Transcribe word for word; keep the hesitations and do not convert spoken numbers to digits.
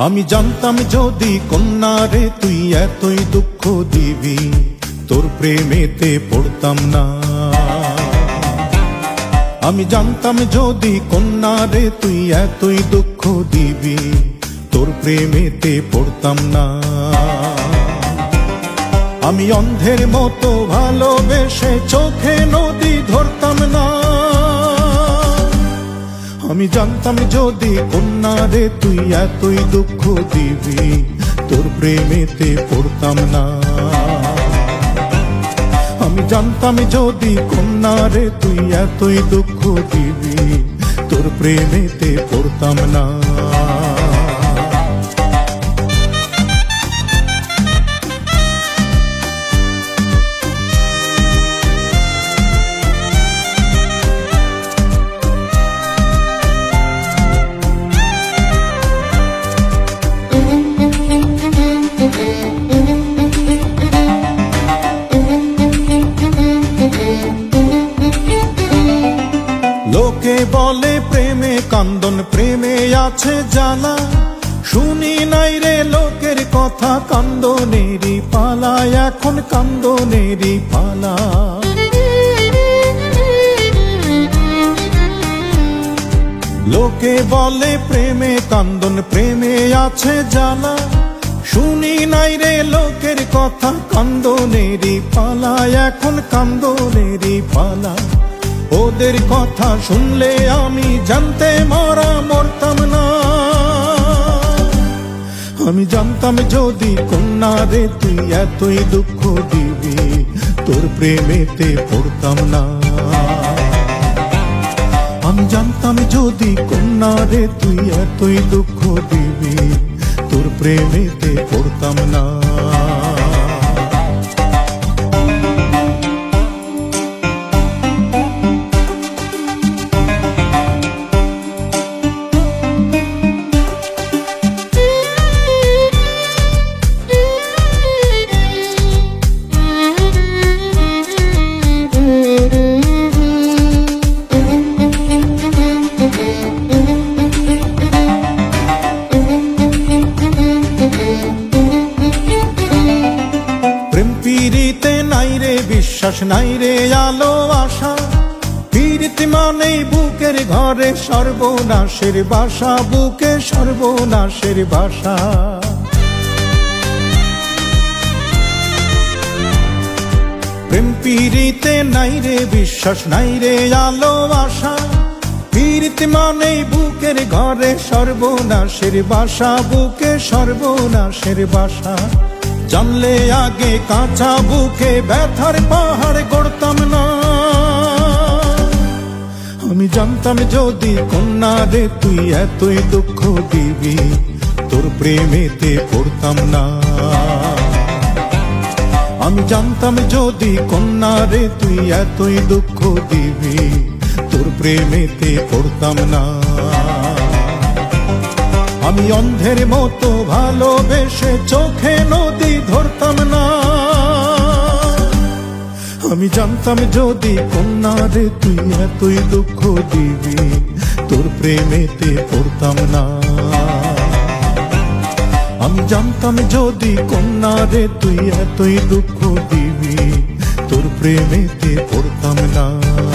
আমি জানতাম যদি কন্যা রে তুই এতই দুঃখ দিবি, তোর প্রেমেতে পড়তাম না। আমি জানতাম যদি কন্যা রে তুই এতই দুঃখ দিবি, তোর প্রেমেতে পড়তাম না। আমি অন্ধের মতো ভালোবেসে চোখে নদী ধরতাম না। আমি জানতাম যদি কন্যা রে তুই এতই দুঃখ দিবি, তোর প্রেমেতে পড়তাম না। আমি জানতাম যদি কন্যা রে তুই এতই দুঃখ দিবি, তোর প্রেমেতে পড়তাম না। লোকে বলে প্রেমে কান্দন, প্রেমে আছে জ্বালা। শুনি নাই রে লোকের কথা, কান্দনেরই পালা, এখন কান্দনেরই পালা। লোকে বলে প্রেমে কান্দন, প্রেমে আছে জ্বালা। শুনি নাই রে লোকের কথা, কান্দনেরই পালা, এখন কান্দনেরই পালা। ওদের কথা শুনলে আমি জানতে মরা মরতাম না। আমি জানতাম যদি কন্যা রে তুই এতই দুঃখ দিবি, তোর প্রেমেতে পড়তাম না। আমি জানতাম যদি কন্যা রে তুই এতই দুঃখ দিবি, তোর প্রেমেতে পড়তাম না। পীড়িতে নাই রে বিশ্বাস, নাই রে আলো আশা। পীড়িত মানেই বুকের ঘরে সর্বনাশের বাসা, বুকে সর্বনাশের বাসা। প্রেম পীড়িতে নাই রে বিশ্বাস, নাই রে আলো আশা। পীড়িত মানেই বুকের ঘরে সর্বনাশের বাসা, বুকে সর্বনাশের বাসা। জানলে আগে কাঁচা বুকে ব্যথার পাহাড় গড়তাম না। আমি জানতাম যদি কন্যা রে তুই এতই দুঃখ দিবি, তোর প্রেমেতে পড়তাম না। আমি জানতাম যদি কন্যা রে তুই এতই দুঃখ দিবি, তোর প্রেমেতে পড়তাম না। আমি অন্ধের মতো ভালোবেসে চোখে নদী ধরতাম না। আমি জানতাম যদি কন্যা রে তুই এতই দুঃখ দিবি, তোর প্রেমেতে পড়তাম না। আমি জানতাম যদি কন্যা রে তুই এতই দুঃখ দিবি, তোর প্রেমেতে পড়তাম না।